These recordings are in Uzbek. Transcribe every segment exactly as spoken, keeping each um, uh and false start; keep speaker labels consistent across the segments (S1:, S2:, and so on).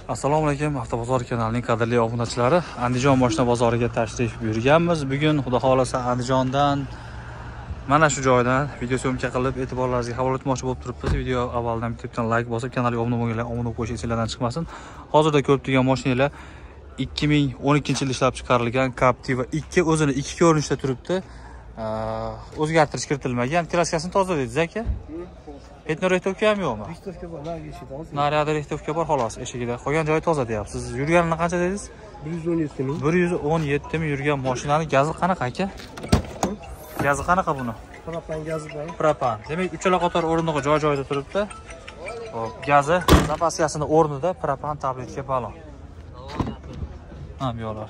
S1: Assalomu alaykum, Avtobozor kanalining qadrli obunachilari. Andijon mashina bozoriga tashrif buyurganmiz. Bugun xudo xolasa Andijondan mana shu joydan video syomka qilib e'tiborlaringizga havola etmoqchi bo'lib turibmiz. Video avvaldan bittadan like bosib, kanalga obuna bo'lganlar obuna bo'lish esingizdan chiqmasin. Hozirda ko'rib turgan mashinalar ikki ming o'n ikkinchi yil ishlab chiqarilgan Captiva ikki o'zini ikki ko'rinishda turibdi. O'zgartirish kiritilmagan. Kraskasini toza dedingiz aka? Etno rektovka ham yo'qmi?
S2: Rektovka bor, nari eshik toza.
S1: Nariyada rektovka bor, xolos, eshigida. Qolgan joyi toza deyapsiz. Siz yurganini qancha dedingiz?
S2: bir yuz o'n yetti ming.
S1: bir yuz o'n yetti ming yurgan mashinaning gazi qanaqa aka? Gazi qanaqa buni?
S2: Propan gazi bor.
S1: Propan. Demak, uchala qator o'rindiqi joy-joyida turibdi. Xo'p, gazi zapaskasini o'rnida propan tabletga balon. Ha, bu yo'lar.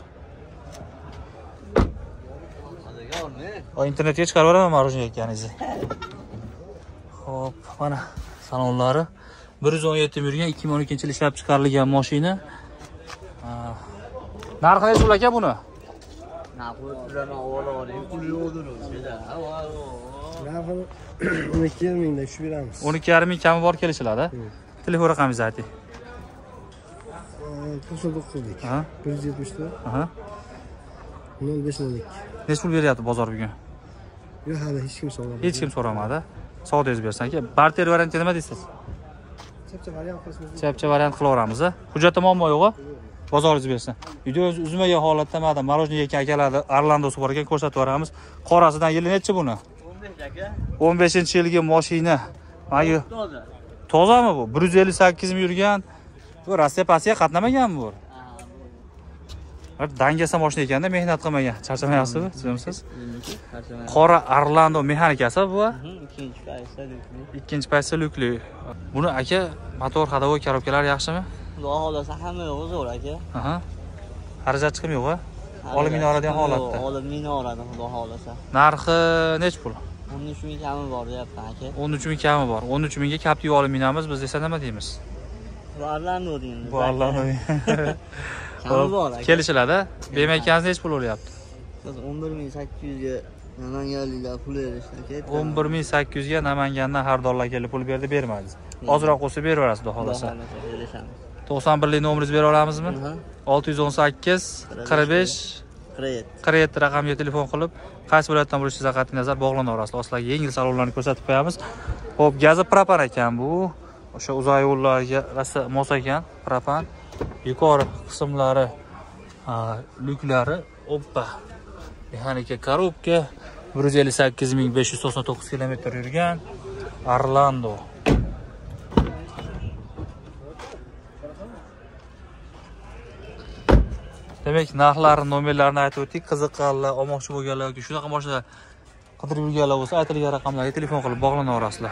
S1: O internetga chiqarib beraman marujni ekanizni. Hop, mana salonlari bir yuz o'n yetti ming yurgan ikki ming o'n ikkinchi yil ishlab chiqarilgan mashina. Narxi necha pul aka buni?
S2: Narxi o'n ikki yarim mingda tushib beramiz.
S1: o'n ikki yarim ming kami bor kelishiladi. Telefon raqamingizni ayting.
S2: to'qson to'qqizlik.
S1: Ha?
S2: bir yuz yetmish to'rt.
S1: Aha.
S2: nol besh nol ikki.
S1: Necha pul beryapti bozor bugun?
S2: Yo'q, hali hech kim so'ramadi.
S1: Hech kim so'ramadi. Savdoyingiz bersin aka. Barter varianti nima deysiz?
S2: Chapcha variant qilamiz.
S1: Chapcha variant qila olamiz. Hujjatda muammo yo'q-ku? Bozoringiz bersin. Video uzmagan holatda mana marojniy ekan akalarni Arlandosi bor ekan, ko'rsatib beramiz. Qorasidan yili necha buni?
S3: o'n besh aka.
S1: o'n beshinchi yilgi mashina. Mana
S3: Toza.
S1: tozami bu? bir yuz ellik sakkiz ming yurgan. Bu Rossiya pasiya qatnamaganmi bu? Bir dangasa mashina ekanda, mehnat qilmagan. Charchamayapsizmi? Tushunamsiz? Qora Arlando mexanikasi bu.
S3: Ikkinchi paysa lukli.
S1: Ikkinchi paysa lukli. Buni aka motor, hadovoy, korobkalar yaxshimi?
S3: Xudo xolasa hamma yo'g'i zo'r aka.
S1: Aha. Xarajat chiqim yo'q-a? Olib ming oladigan holatda.
S3: Olib ming oladi xudo xolasa.
S1: Narxi necha pul?
S3: o'n uch ming kami bor deyapman aka.
S1: o'n uch ming kami bor. o'n uch mingga Captiva olib minamiz, biz desa nima deymiz?
S3: Bu Arlando deymiz.
S1: Bu Arlando.
S3: Kami bor aka.
S1: Kelishiladi. Bemaykangiz necha pul o'lyapti?
S3: Siz o'n bir ming sakkiz yuzga Namanganliklar pul berishdi aka.
S1: o'n bir ming sakkiz yuzga Namangandan har dollar kelib pul berdi, bermadingiz. Ozroq qo'shib beraverasiz, xudo xolasa. to'qson birlik nomeringizni bera olamizmi? olti yuz o'n sakkiz qirq besh qirq yetti raqamga telefon qilib, qaysi viloyatdan bo'lishingizni qat'iy nazar bog'lanaverasiz. Ostidagi yengil salonlarni ko'rsatib qo'yamiz. Xo'p, gazi propan ekan bu. O'sha uzoq yo'llarga rosa mos ekan, propan. Yuqori qismlari, lyuklari, oppa. Mexanika korobka, bir yuz ellik sakkiz ming besh yuz to'qson to'qqiz kilometr yurgan Arlando. Demak, narxlarini, nomerlarini aytib o'tdik. Qiziqqanlar, olmoqchi bo'lganlar yoki shunaqa mashina qidirib yurganlar bo'lsa, aytilgan raqamlarga telefon qilib bog'lanaverasizlar.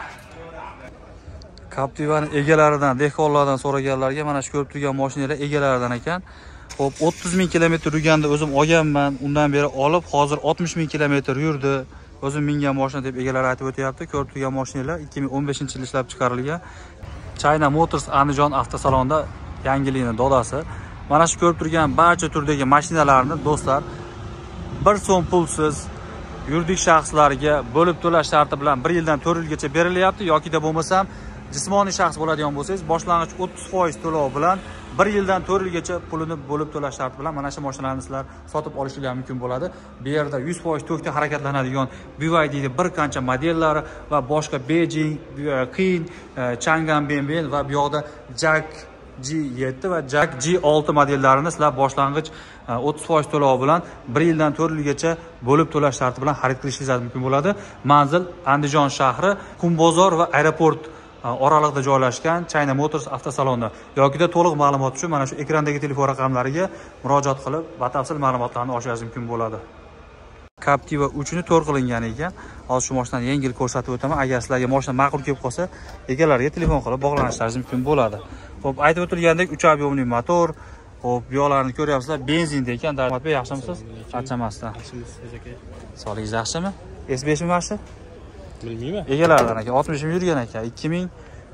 S1: Captiva'ning egalaridan, dehqonlardan so'raganlarga mana shu ko'rib turgan mashinalar egalaridan ekan. Xo'p, o'ttiz ming kilometr yurganda o'zim olganman. Undan beri olib, hozir oltmish ming kilometr yurdi. O'zim mingan mashina deb egalar aytib o'tyapti. Ko'rib turgan mashinalar ikki ming o'n beshinchi yil ishlab chiqarilgan. China Motors Andijon avtosalonida yangilikning dodasi. Mana shu ko'rib turgan barcha turdagi mashinalarni do'stlar bir so'm pulsiz yuridik shaxslarga bo'lib to'lash sharti bilan bir yildan to'rt yilgacha berilyapti yoki da bo'lmasam jismoniy shaxs bo'ladigan bo'lsangiz boshlang'ich o'ttiz foiz to'lov bilan bir yildan to'rt yilgacha pulini bo'lib to'lash sharti bilan mana shu mashinalarni sizlar sotib olishingiz mumkin bo'ladi. Bu yerda yuz foiz tokda harakatlanadigan B Y D'ning bir qancha modellari va boshqa Beijing, Qin, Chang'an Benben va bu yoqda Jack G yetti va Jack G olti modellarini sizlar boshlang'ich o'ttiz foiz to'lov bilan bir yildan to'rt yilgacha bo'lib to'lash sharti bilan xarid qilishingiz mumkin bo'ladi. Manzil Andijon shahri, Qumbozor va aeroport oralig'ida joylashgan China Motors avtosalonida. Yokida to'liq ma'lumot uchun mana shu ekrandagi telefon raqamlariga murojaat qilib, batafsil ma'lumotlarni olishingiz mumkin bo'ladi. Captiva uch ni to'rt qilingan ekan. Hozir shu mashinani yengil ko'rsatib o'taman. Agar sizlarga mashina ma'qul kelib qolsa, egalariga telefon qilib bog'lanishingiz mumkin bo'ladi. Xo'p, aytib o'tilgandek uch ob'yomli motor. Xo'p, bu yo'llarni ko'ryapsizlar, benzin ekan. Darmatbek, yaxshimisiz? Charchamasdan. Sog'ligingiz yaxshimi? S besh mi mana shu?
S4: Bilmayman.
S1: Egalaridan aka oltmish ming yurgan ekan. ikki ming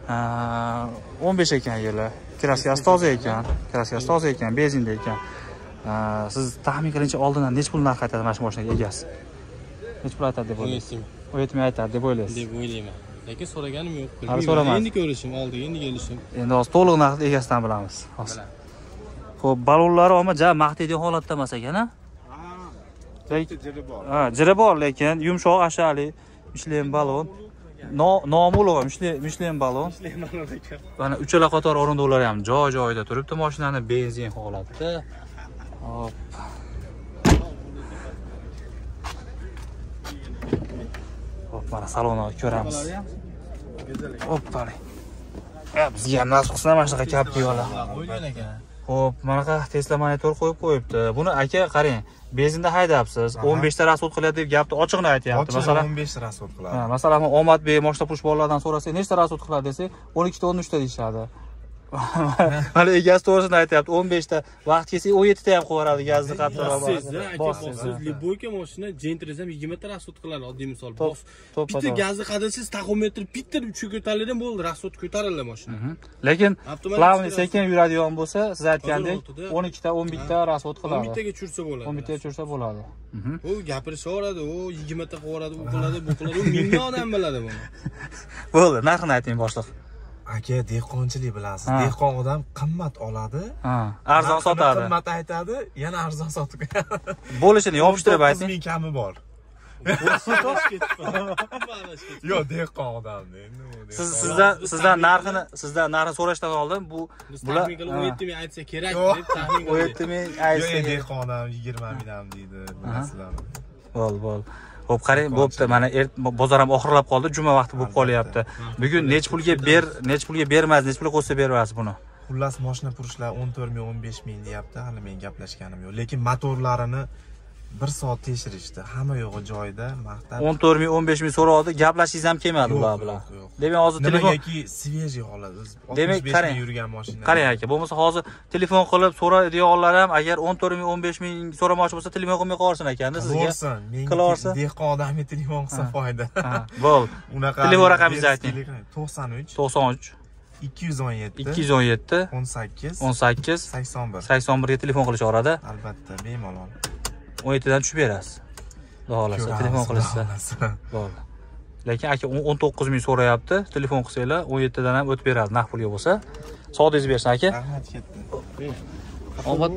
S1: o'n besh ekan yili. Kraskasi toza ekan. Kraskasi toza ekan, benzinda ekan. Siz taxmin qilincha oldindan necha pul narx aytadi mana shu mashinaga egasi? Necha pul aytadi deb o'ylaysiz? o'n yetti ming aytadi deb o'ylaysiz?
S4: Deb o'ylayman. Lekin so'raganim yo'q.
S1: Hali so'ramaysiz.
S4: Endi ko'rishim, oldiga endi kelishim.
S1: Endi hozir to'liq narx egasidan bilamiz. Hozir. Xo'p, balonlari ama ja maqtaydigan holatda emas ekan-a?
S5: Jiri bor.
S1: Ha, jiri bor, lekin yumshoq ashali Michelin balon. No, nomi ulug' Michelin Michelin balon.
S5: Michelin balon ekan.
S1: Mana uchala qator o'rindiqlar ham joy-joyida turibdi, mashinani benzin holatda. Hop. Hop, mana salonni ko'ramiz. Hoppali. Ha, bizga ham nasib qilsa mana shunaqa Captiva-lar
S5: Qo'ygan ekan.
S1: Xo'p, manaqa Tesla monitor qo'yib qo'yibdi. Buni aka qarang, benzinda haydabsiz, o'n besh ta rasxod qiladi deb gapni ochiqni aytyapti. Masalan,
S5: o'n besh ta rasxod qiladi.
S1: ha, masalan, Omadbek moshina qurish bolalardan so'rasak, nechta rasxod qiladi desak, o'n ikki ta, o'n uch ta deyshadi. Mana egasi to'g'risini aytyapti, o'n besh ta, vaqt kelsa o'n yetti ta ham qo'yaradi gazni qattiqroq.
S6: Siz Liboyka mashina Gentrez ham yigirma ta rasxod qiladi, oddiy misol.
S1: Top- top-
S6: Bitta
S1: top.
S6: gazni qadasiz taxometr bitta uchga ko'tariladi, bo'ldi, rasxod ko'tariladi mashina.
S1: Lekin
S6: Avtomatik
S1: plavni
S6: chiqaradi.
S1: sekin yuradigan bo'lsa, siz aytgandek
S6: Hozir oltida.
S1: o'n ikki ta, o'n bir ta rasxod
S6: o'n
S1: qiladi.
S6: bittaga tushirsa bo'ladi.
S1: o'n bir ta tushirsa bo'ladi.
S6: U gapirishaveradi, u yigirma ta qiladi, u qiladi, bu qiladi, u mingta odam biladi buni.
S1: Bo'ldi, narxini ayting boshliq.
S5: Aka, dehqonchilik bilasiz.
S1: Ha.
S5: Dehqon odam qimmat oladi.
S1: Ha, arzon
S5: narxini
S1: sotadi.
S5: Qimmat aytadi, yana arzon sotib qo'yadi.
S1: Bo'lishini yopishtirib
S5: to'qqiz
S1: ayting.
S5: ming kami bor. Yo'q, dehqon odamni endi u.
S1: Siz sizdan sizdan narxini sizdan narxini so'rashdan oldin bu bular
S6: Taxmin qilib o'n yetti ming aytsa kerak
S5: Yo'q.
S6: deb taxmin
S1: o'n
S6: qildi.
S1: yetti ming
S5: Yo'q,
S1: aytsa.
S5: endi dehqon odam yigirma mingdan deydi, bilasizlar.
S1: Bo'l, bo'l. Xo'p, qarang, bo'pti. Mana er- bozor ham oxirlab qoldi, juma vaqti bo'lib qolyapti. Bugun nech pulga ber, nech pulga bermas, nech pulga qo'ysa berasiz buni.
S5: Xullas, mashina purishlar o'n to'rt ming, o'n besh ming deyapti. Hali men gaplashganim yo'q. Lekin motorlarini bir soat tekshirishdi. Hamma yo'g'i joyida, maqtab.
S1: o'n to'rt ming, o'n besh ming so'radi, gaplashingiz ham kelmadi ular bilan.
S5: yo'q, yo'q.
S1: Demak, hozir telefon
S5: Nimagaki svejiy holat. Biz
S1: Demak,
S5: oltmish besh
S1: qarang.
S5: ming yurgan mashina.
S1: qarang aka, bo'lmasa hozir telefon qilib so'raydiganlar ham agar o'n to'rt ming, o'n besh ming so'ramoqchi bo'lsa, telefon qilmay qolsin ekanda sizga.
S5: Qilsin. Menga
S1: Qilaversa.
S5: dehqon odamga telefon qilsa foyda.
S1: Ha, bo'l.
S5: Unaqa.
S1: Telefon raqamingizni ayting.
S5: to'qson uch,
S1: to'qson uch,
S5: ikki yuz o'n yetti,
S1: ikki yuz o'n yetti,
S5: o'n sakkiz,
S1: o'n sakkiz,
S5: sakson bir.
S1: sakson bir ga telefon qilishaveradi.
S5: Albatta, bemalol.
S1: o'n yetti dan tushib berasiz. Xudo xolasa, telefon qilishsa. Bo'ldi. Lekin aka o'n to'qqiz ming so'rayapti. Telefon qilsanglar o'n yetti dan ham o'tib beradi, naqd pulga bo'lsa. Sodingizni bersin aka.
S5: Rahmat ketdi.
S1: Omad.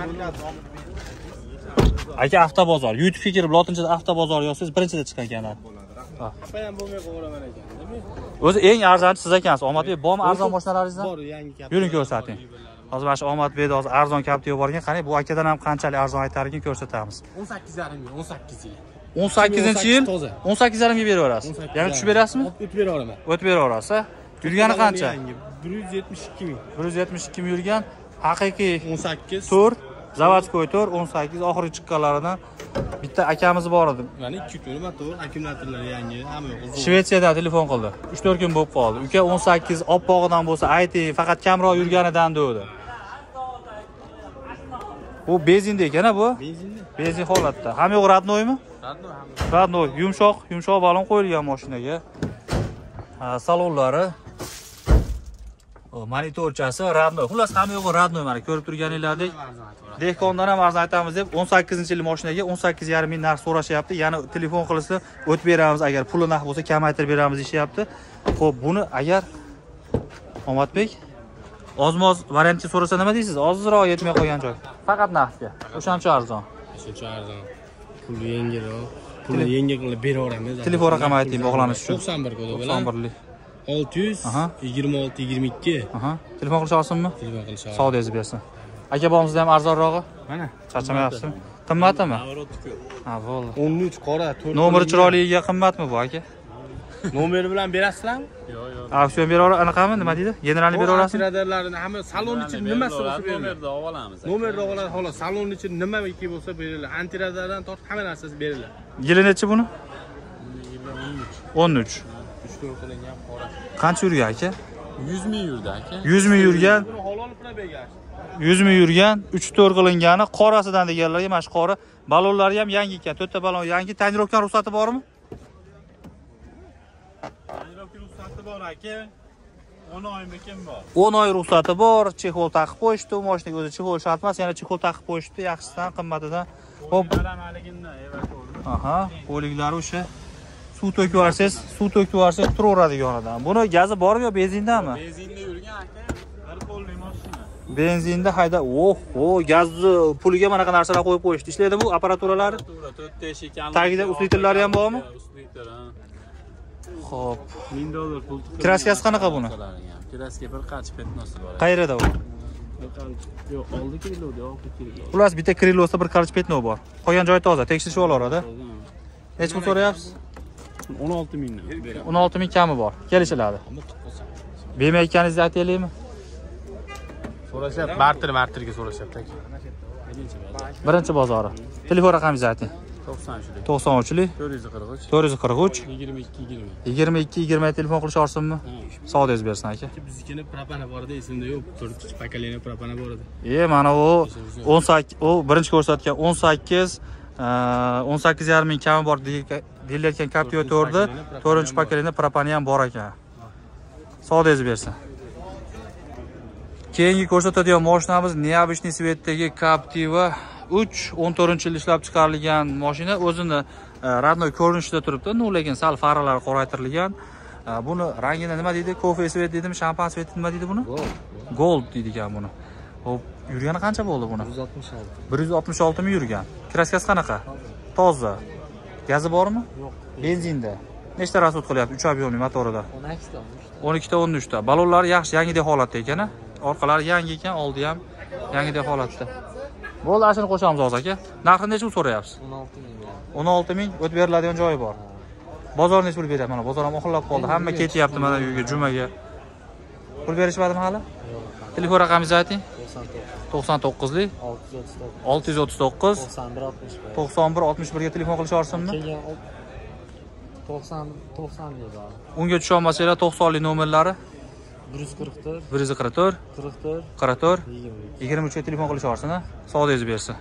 S1: Aka avtobozor, YouTube'ga kirib lotinchada avtobozor yozsangiz birinchida chiqqan ekan.
S6: Apa ham bo'lmay qo'yaraman ekan.
S1: O'zi eng arzonchi siz ekansiz. Omadbek, bormi arzon mashinalaringizdan?
S6: Bor, yangi Captiva.
S1: Yuring ko'rsating. Hozir mana shu Omadbekda hozir arzon Captiva bor ekan. Qani bu akadan ham qanchalik arzon aytar ekan ko'rsatamiz.
S6: o'n sakkiz yarim ming, o'n sakkiz yil.
S1: o'n sakkizinchi yil
S6: toza.
S1: o'n sakkiz yarim ga beraverasiz. Yana tushib berasizmi?
S6: O'tib beraveraman.
S1: O'tib beraverasiz. Yurgani qancha?
S6: Yangi, bir yuz yetmish ikki ming.
S1: bir yuz yetmish ikki ming yurgan. Haqiqiy
S6: o'n sakkiz.
S1: to'rt, zavodskoy to'rt, o'n sakkiz oxirgi chiqqanlaridan bitta akamiz bor edi.
S6: Mana ikki kun motor, akkumulyatorlar yangi, hamma yo'q.
S1: Shvetsiyadan telefon qildi. uch to'rt kun bo'lib qoldi. Uka o'n sakkiz oppog'idan bo'lsa ayting, faqat kamroq yurganidan dedi. Bu benzinda ekan-a bu?
S6: Benzinda.
S1: Benzin holatda. Hamma yo'q radnoymi?
S6: Radno hamma.
S1: Radnoy, yumshoq, yumshoq balon qo'yilgan mashinaga. Ha, salonlari. O, monitorchasi radnoy. Xullas hamma yo'q radnoy, mana ko'rib turganinglardek. Dehqondan ham arzon aytamiz deb o'n sakkizinchi yil mashinaga o'n sakkiz yarim ming narx so'rashyapti. Yana telefon qilsa o'tib beramiz, agar puli naq bo'lsa kamaytirib beramiz deyapti. Xo'p, buni agar Omadbek ozmoz variantga so'rasa nima deysiz? Ozroq yetmay qolgan joy. Faqat naqdga. O'shancha arzon.
S6: Shuncha arzon. Pul yengilroq. Pulni yengil qilib beraveramiz.
S1: Telefon raqami ayting bog'lanish uchun.
S6: to'qson bir kodi bilan.
S1: to'qson birlik.
S6: olti yuz
S1: Aha.
S6: yigirma olti yigirma ikki.
S1: Aha. Telefon qilish osinmi?
S6: Telefon qilishadi.
S1: Savdoyingizni bersin. Aka bomizda ham arzonrog'i?
S6: Mana.
S1: Charchamayapsizmi? Qimmatmi? Ha, bo'ldi.
S6: o'n uch qora, to'rt.
S1: Nomeri chiroyliga qimmatmi bu aka?
S6: Nomeri bilan berasizlarmi?
S1: Auksion beraver, anaqami? Nima deydi? Generalni beraverasizmi?
S6: Radarlarni hamma salon ichida nimasi bo'lsa beriladi.
S4: Nomerda olamiz.
S6: Nomerni oladi, xolos. Salon ichida nimaki bo'lsa beriladi. Antiradardan tortib hamma narsasi beriladi.
S1: Yili nechi buni? o'n uch.
S6: uch to'rt qilingan qora.
S1: Qancha yurgan aka?
S4: yuz ming yurdi aka.
S1: yuz ming yurgan,
S6: Buni halol probega.
S1: yuz ming yurgan, uch to'rt qilingani qorasidan deganlarga mana shu qora balonlari ham yangi ekan. to'rtta balon yangi. Tonirovkan ruxsati bormi?
S4: Tonirovka ruxsati bor aka. o'n oymikin bor.
S1: o'n oy ruxsati bor, chexol taqib qo'yishdi. Mashinaga o'zi chexol shart emas, yana chexol taqib qo'yishdi, yaxshisidan, qimmatidan. Hop. Aha, poliklari o'sha suv to'kib yuborsangiz, suv to'kib yuborsangiz turaveradi yonidan. Buni gazi bormi yo benzindami?
S4: Benzinda yurgan aka, bir qo'lli mashina.
S1: Benzinda hayda. Oh, oh, gazni puliga mana qanaqa narsalar qo'yib qo'yishdi. Ishlaydi bu apparaturalari.
S4: to'rtta eshik ham.
S1: Tagida uslitlari ham bormi?
S4: Uslitlar, ha.
S1: Xo'p.
S4: ming dollar pul.
S1: Kraskasi qanaqa buni?
S4: Kraska bir qancha petnosi bor.
S1: Qayerda u?
S4: Yo'q, oldi kiloda, olti kilo.
S1: Xullas bitta krilosda bir qarich petno bor. Qolgan joy toza, tekshirishib olaveradi. Nech pul so'rayapsiz?
S4: o'n olti mingdan beraman.
S1: o'n olti ming kami bor. Kelishiladi. Bermayotganingizni aytaylikmi?
S6: So'rashyapti, barter barterga so'rashyapti aka.
S1: Birinchi bozori. Telefon raqamingizni ayting.
S4: to'qson uchlik.
S1: to'qson uchlik
S4: to'rt yuz qirq uch.
S1: to'rt yuz qirq uch
S4: yigirma ikki yigirma.
S1: yigirma ikki yigirma telefon qilish orsinmi? Savdoyingiz bersin aka.
S6: Biznikini propana bor edi, esimda yo'q. to'rt pokoleniya propana bor edi.
S1: E, mana u o'n sakkiz, u birinchi ko'rsatgan o'n sakkiz, o'n sakkiz yarim ming kami bor deyilayotgan Captiva to'rtda to'rtinchi pokoleniya propani ham bor ekan. Savdoyingiz bersin. Keyingi ko'rsatadigan mashinamiz Neobычный Svetdagi Captiva uch o'n to'rtinchi yil ishlab chiqarilgan mashina. O'zini radnoy ko'rinishida turibdi, no lekin sal faralari qoraytirilgan. Buni rangini nima deydi? Kofe svet deydimi, shampan svet nima deydi buni?
S3: Gold.
S1: Gold deydigan buni. Hop, yurgani qancha bo'ldi buni?
S3: bir yuz oltmish olti.
S1: bir yuz oltmish olti ming yurgan. Kraskasi qanaqa? Toza. Gazi bormi?
S3: Yo'q.
S1: Benzinda. Nechta rasud qilyapti? uch ob'yomli motorida.
S3: o'n ikkita.
S1: o'n ikkita o'n uchta. Balonlari yaxshi, yangidek holatda ekan. Orqalari yangi ekan, oldi ham yangidek holatda. Bo'ldi, ashuni qo'shamiz hozir aka. Narxini necha pul so'rayapsiz?
S3: o'n olti ming.
S1: o'n olti ming o'tib beriladigan joyi bor. Bozor necha pul beryapti? Mana bozor ham oxirlab qoldi. Hamma ketyapti mana uyga, jumaga. Pul berishmadimi hali? Telefon raqamingizni ayting. to'qson to'qqizlik olti yuz o'ttiz to'qqiz to'qson bir oltmish bir ga telefon qilish orsinmi?
S3: Keyin to'qson to'qson bor.
S1: Unga tusha olmasanglar to'qsonlik nomerlari
S3: bir yuz qirq to'rt
S1: bir yuz qirq to'rt
S3: qirq to'rt
S1: qirq to'rt yigirma uch ga telefon qilish orsin, savdoyingizni bersin.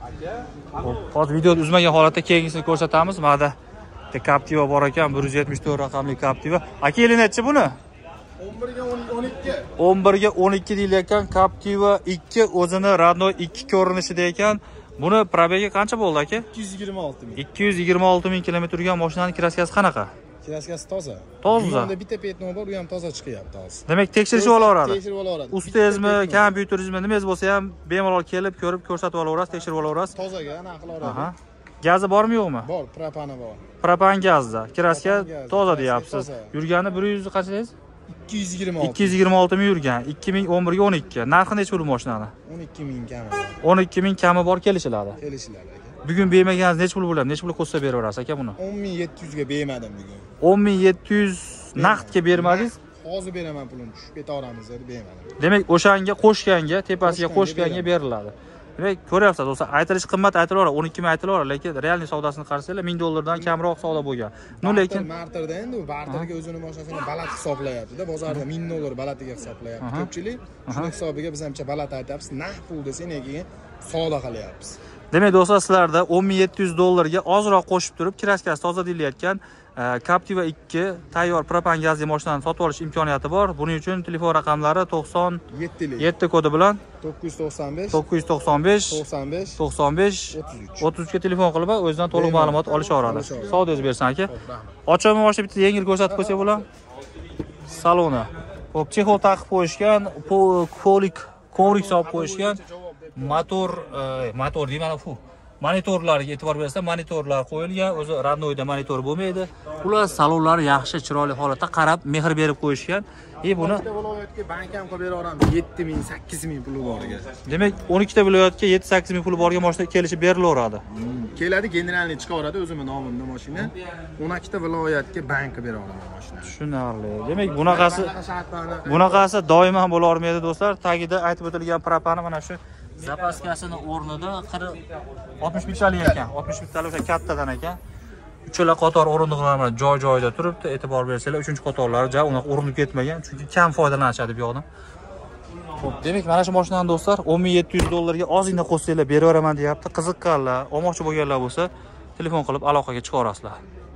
S1: Hozir videoni uzmagan holatda keyingisini ko'rsatamiz. Mana bu Captiva bor ekan, bir yuz yetmish to'rt raqamli Captiva. Aka yili nechi buni?
S6: o'n birga o'n ikki.
S1: o'n birga o'n ikki deyilayotgan Captiva ikki o'zini radnoy ikki ko'rinishida ekan. Buni probegi qancha bo'ldi aka?
S6: ikki yuz yigirma olti ming.
S1: ikki yuz yigirma olti ming kilometr yurgan mashinaning kraskasi qanaqa?
S6: Kraskasi toza.
S1: Toza.
S6: Bunda bitta petno bor, u ham toza chiqyapti hozir.
S1: Demak, tekshirishib olaveradi.
S6: Tekshirib olaveradi.
S1: Ustezmi, kompyuterizmi, nimangiz bo'lsa ham bemalol kelib, ko'rib, ko'rsatib olaverasiz, tekshirib olaverasiz.
S6: Tozaga aniq qilaveradi.
S1: Aha. Gazi bormi, yo'qmi?
S6: Bor, propani bor.
S1: Propan gazda. Kraska
S6: Propan gazda,
S1: toza
S6: kraska
S1: deyapsiz.
S6: toza.
S1: Yurgani bir yuz qancha deysiz?
S6: ikki yuz yigirma olti.
S1: ikki yuz yigirma olti ming yurgan. ikki ming o'n birga o'n ikki. Narxi necha pul mashinani?
S6: o'n ikki ming kami.
S1: o'n ikki ming kami bor kelishiladi.
S6: Kelishiladi aka.
S1: Bugun bermaganingiz necha pul bo'ladi? Necha pul qo'shsa beraverasiz aka buni?
S6: o'n ming yetti yuz ga bermadim bugun.
S1: o'n ming yetti yuz naqdga bermadingiz.
S6: Hozir beraman pulini, tushib ketaveramiz deb bermadim.
S1: Demak, o'shanga qo'shganga, tepasiga
S6: Qo'shganga
S1: qo'shganga beriladi. Demak, ko'ryapsiz, o'sa aytilish qimmat aytilaveradi, o'n ikki ming aytilaveradi, lekin realniy savdosini qarasanglar ming dollardan kamroq savdo bo'lgan. No lekin
S6: barterda endi u barterga o'zini mashinasini balat hisoblayapti-da, bozorda ming dollar balatiga hisoblayapti. Ko'pchilik shuni hisobiga biz hamcha balat aytamiz, naqd pul desak, keyin savdo qilyapmiz.
S1: demak, do'stlar, sizlarda o'n ming yetti yuz dollarga ozroq qo'shib turib, kraskasi toza deyilayotgan Captiva ikki tayyor propan gazli mashinani sotib olish imkoniyati bor. Buning uchun telefon raqamlari to'qson yetti kodi bilan
S6: to'qqiz yuz to'qson besh
S1: to'qqiz yuz to'qson besh
S6: to'qson besh
S1: to'qson besh o'ttiz uch ga telefon qilib, o'zidan to'liq ma'lumot olishaveradi. Savdoyingiz bersin aka. Ochilma mashina bitta yengil ko'rsatib qo'ysak bo'lar. Saloni. Xo'p, chexol taqib qo'yishgan, kolik, kovrik solib qo'yishgan. Motor, motor deyman, fu. Monitorlarga e'tibor bersa, monitorlar qo'yilgan, o'zi radnoyda monitor bo'lmaydi. Ular salonlari yaxshi, chiroyli holatda qarab, mehr berib qo'yishgan. E buni
S6: viloyatga bank ham qilib beraveramiz. yetti ming, sakkiz ming puli boriga.
S1: demak, o'n ikkita viloyatga yetti sakkiz ming puli borga mashina kelishib berilaveradi.
S6: Keladi, generalniy chiqaveradi o'zimning nomimda mashina. o'n ikkita viloyatga bank qilib beraveraman mashina.
S1: Tushunarli. Demak, bunaqasi bunaqasi doimo ham bo'la olmaydi do'stlar. Tagida aytib o'tilgan propani mana shu zapaskasini o'rnida oltmish bittalik ekan. oltmish bittalik o'sha kattadan ekan. Uchala qator o'rindiqlar bilan joy-joyida turibdi. E'tibor bersanglar, uchinchi qatorlari ja unaqa urinib ketmagan, chunki kam foydalanishadi bu yoqdan. Xo'p, demak, mana shu mashinani do'stlar o'n ming yetti yuz dollarga ozgina qo'shsanglar beraveraman deyapti. Qiziqqanlar, olmoqchi bo'lganlar bo'lsa, telefon qilib aloqaga chiqaverasizlar.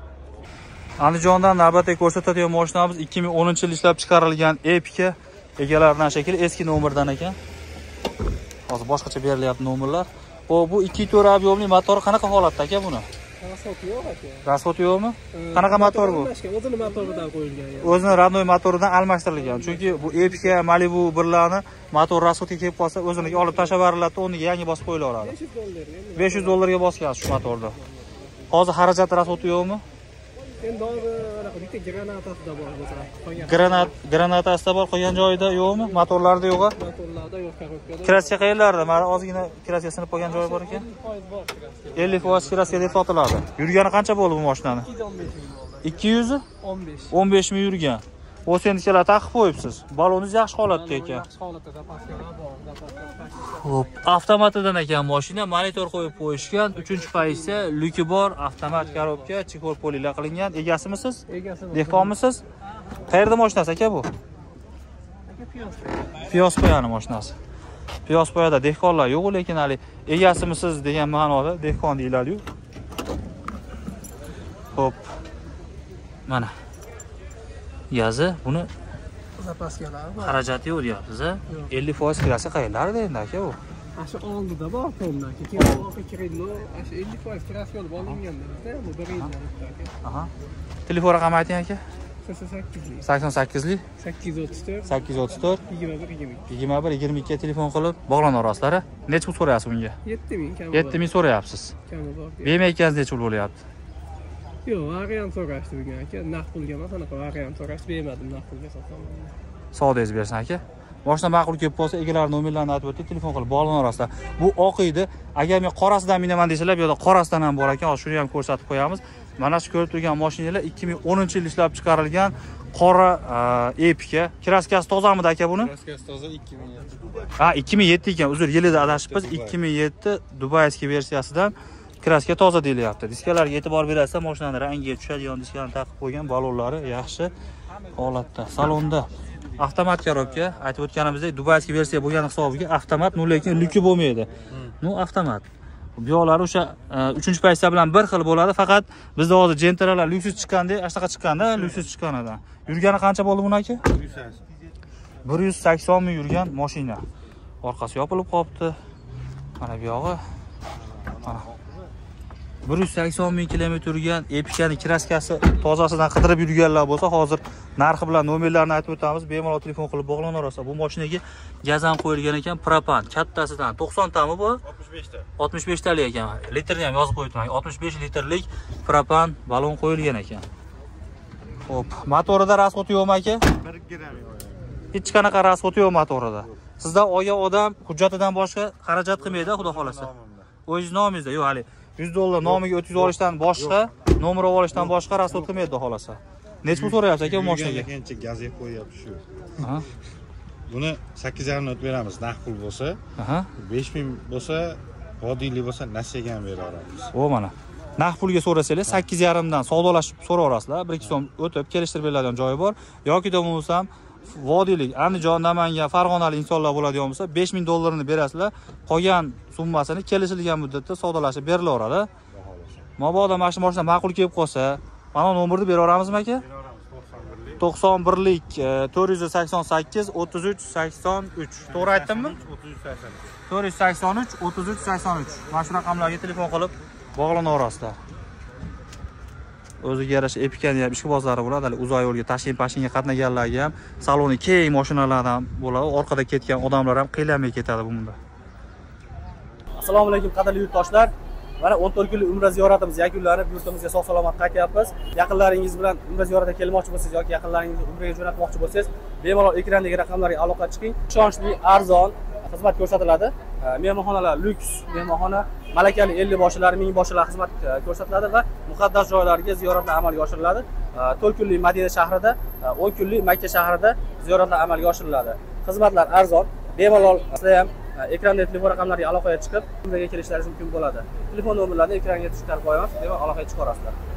S1: Andijondan navbatdagi ko'rsatadigan mashinamiz ikki ming o'ninchi yil ishlab chiqarilgan Epica egalaridan shekilli eski nomerdan ekan. Hozir boshqacha berilyapti nomerlar. Xo'p, bu ikki to'rt ob'yomli motori qanaqa holatda aka buni?
S2: Rasxod yo'q aka.
S1: Rasxod yo'qmi? Qanaqa motor bu?
S2: O'zini motoridan qo'yilgan.
S1: O'zini radnoy motoridan almashtirilgan. Chunki bu Epica, Malibu birlarni motor rasxodga kelib qolsa, o'ziniga olib tashlab beriladi, o'rniga yangi bosib qo'yilaveradi. besh yuz dollarga bosgan shu motorda. Hozir xarajati rasxodi yo'qmi?
S2: Endi hozir bitta granatasida bor bo'lsa, qolgan.
S1: Granat, granatasida bor, qolgan joyida yo'qmi? Motorlarda yo'q-a?
S2: Motorlarda yo'q, korobkada.
S1: Kraska qayerlarda? Mana ozgina kraska sinib qolgan joyi bor ekan.
S2: ellik foiz bor kraska.
S1: ellik foiz kraska deb sotiladi. Yurgani qancha bo'ldi bu mashinani? ikki yuz
S2: o'n besh.
S1: o'n besh ming yurgan. O'sendikalar taqib qo'yibsiz. Baloningiz yaxshi holatda ekan.
S2: Yaxshi holatda zapaskalar bor, zapaskalar.
S1: Xo'p, avtomatidan ekan mashina, monitor qo'yib qo'yishgan. uchinchi paysda lyuki bor, avtomat korobka, chekor polila qilingan. Egasimisiz?
S2: Egasi.
S1: Dehqonmisiz? Qayerda mashinasi aka bu?
S2: Aka piyoz.
S1: Piyoz poyani mashinasi. Piyoz poyada dehqonlar yo'q, lekin hali egasimisiz degan ma'noda dehqon deyiladi-yu. Xo'p. Mana. Yazi buni
S2: Zapaskalar bor.
S1: xarajati yo'q deyapsiz-a? ellik foiz kirasi qayerlarda endi aka bu?
S2: Ashu oldida bor tomdan. Keyin orqa kirillo, ashu ellik foiz kirasi olib olinganda bizda bu bir yildan aka.
S1: Aha. Telefon raqami ayting aka. sakson sakkizlik
S2: sakkiz yuz o'ttiz to'rt
S1: sakkiz yuz o'ttiz to'rt
S2: yigirma bir yigirma ikki
S1: yigirma bir yigirma ikki ga telefon qilib bog'lanaverasizlar. Necha pul so'rayapsiz bunga?
S2: yetti ming kami.
S1: yetti ming so'rayapsiz.
S2: Kami bor.
S1: Bermayotganingiz necha pul bo'lyapti?
S2: Yo'q, variant so'rashdi bugun aka. Naqd pulga emas, anaqa variant so'rashdi, bermadim, naqd pulga sotaman.
S1: Savdoyingiz bersin aka. Mashina ma'qul kelib qolsa, egalari nomerlarini aytib o'tib, telefon qilib bog'lanaverasizlar. Bu oq edi. Agar men qorasidan minaman desalar, bu yerda qorasidan ham bor ekan. Hozir shuni ham ko'rsatib qo'yamiz. Mana shu ko'rib turgan mashinalar ikki ming o'ninchi yil ishlab chiqarilgan qora Epica. Kraskasi tozamidi aka buni?
S6: Kraskasi toza ikki ming yetti.
S1: Ha, ikki ming yetti ekan. Uzr, yilida adashibmiz. ikki ming yetti Dubayskiy versiyasidan kraska toza deyilyapti. Diskalarga e'tibor berasizlar, mashinaning rangiga tushadigan diskalarni taqib qo'ygan, balonlari yaxshi holatda. Salonda avtomat korobka, aytib o'tganimizdek, Dubayskiy versiya bo'lgan hisobiga avtomat, no lekin lyuki bo'lmaydi. No avtomat. Bu yo'lari o'sha uchinchi paysa bilan bir xil bo'ladi, faqat bizda hozir Gentralar lyuksiz chiqqanda, ashtaqa chiqqanda, lyuksiz chiqqanidan. Yurgani qancha bo'ldi buni aka? bir yuz sakson ming yurgan mashina. Orqasi yopilib qolibdi. Mana bu yog'i. Mana bir yuz sakson ming kilometr yurgan Epica'ning kraskasi tozasidan qidirib yurganlar bo'lsa, hozir narxi bilan nomerlarini aytib o'tamiz. Bemalol telefon qilib bog'lanaverasiz. Bu mashinaga gaz ham qo'yilgan ekan, propan kattasidan to'qson tami bu? oltmish besh ta. oltmish besh talik ekan. Litrni ham yozib qo'yibman. oltmish besh litrlik propan balon qo'yilgan ekan. Xo'p, motorida rasxod yo'qmi aka?
S6: bir gram yo'q.
S1: Hech qanaqa rasxod yo'q motorida. Sizda olgan odam hujjatidan boshqa xarajat qilmaydi, xudo xolasa. O'zingiz nomingizda, yo'q hali yuz dollar nomiga o'tkazib olishdan boshqa, nomer olishdan boshqa rasxod qilmaydi, xudo xolasa. Necha pul so'rayapsiz aka bu mashinaga?
S7: Qancha gazga qo'yapti shu.
S1: Aha.
S7: Buni sakkiz yarim ming beramiz, naqd pul bo'lsa.
S1: Aha.
S7: besh ming bo'lsa, vodiylik bo'lsa, nasiyaga ham bera olamiz.
S1: O mana. Naqd pulga so'rasangiz sakkiz yarim dan savdolashib so'raverasizlar. bir ikki so'm o'tib kelishtirib beriladigan joyi bor. yoki bo'lmasam vodiylik Andijon, Namangan, Farg'onalik insonlar bo'ladigan bo'lsa besh ming dollarni berasizlar. Qolgan summasini kelishilgan muddatda savdolashib berilaveradi. Mabodo mana shu mashina ma'qul kelib qolsa, mana nomerni beraveramizmi aka? to'qson birlik to'rt yuz sakson sakkiz o'ttiz uch sakson uch. To'g'ri aytdimmi? to'rt yuz sakson uch o'ttiz uch sakson uch. Mana shu raqamlarga telefon qilib bog'lanaverasizlar. O'ziga yarasha Epica'ning ham ishqibozlari bo'ladi. Hali uzoq yo'lga tashin pashinga qatnaganlarga ham saloni keng mashinalardan bo'ladi. Orqada ketgan odamlar ham qiylanmay ketadi bunda. Assalomu alaykum qadrli yurtdoshlar. Mana o'n to'rt kunlik umra ziyoratimiz yakunlanib, yurtimizga sog' salomat qaytyapmiz. Yaqinlaringiz bilan umra ziyoratiga kelmoqchi bo'lsangiz yoki yaqinlaringizni umraga jo'natmoqchi bo'lsangiz, bemalol ekrandagi raqamlarga aloqa chiqing. Ishonchli, arzon xizmat ko'rsatiladi. Mehmonxonalar lyuks mehmonxona, malakali ellik boshilar, ming boshilar xizmat ko'rsatiladi va muqaddas joylarga ziyoratlar amalga oshiriladi. to'rt kunlik Madina shahrida, o'n kunlik Makka shahrida ziyoratlar amalga oshiriladi. Xizmatlar arzon, bemalol sizlar ham ekranda telefon raqamlariga aloqaga chiqib, umraga kelishlaringiz mumkin bo'ladi. Telefon nomerlarini ekranga tushirib qo'yamiz, bemalol aloqaga chiqarasizlar.